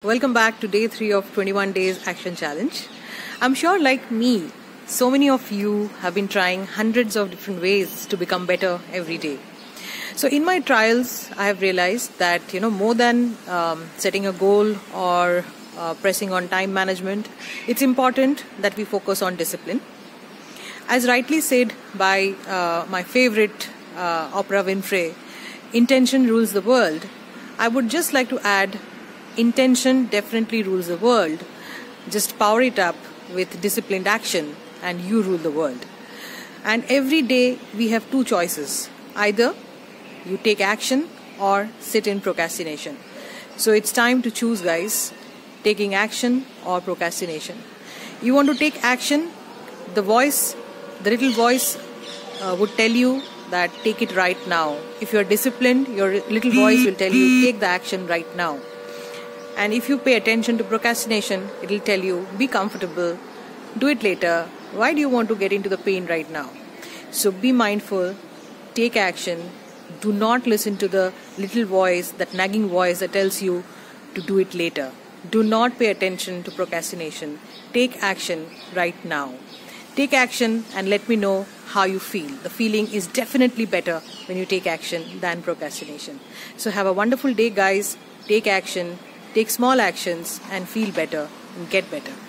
Welcome back to day 3 of 21 days action challenge. I'm sure like me, so many of you have been trying hundreds of different ways to become better every day. So in my trials, I have realized that more than setting a goal or pressing on time management, it's important that we focus on discipline. As rightly said by my favorite Oprah Winfrey, intention rules the world. I would just like to add, intention definitely rules the world. Just power it up with disciplined action and you rule the world. And every day we have two choices. Either you take action or sit in procrastination. So it's time to choose, guys. Taking action or procrastination. You want to take action, the little voice would tell you that take it right now. If you're disciplined, your little voice will tell you take the action right now. And if you pay attention to procrastination, it will tell you be comfortable, do it later. Why do you want to get into the pain right now? So be mindful, take action. Do not listen to the little voice, that nagging voice that tells you to do it later. Do not pay attention to procrastination. Take action right now. Take action and let me know how you feel. The feeling is definitely better when you take action than procrastination. So have a wonderful day, guys. Take action, take small actions and feel better and get better.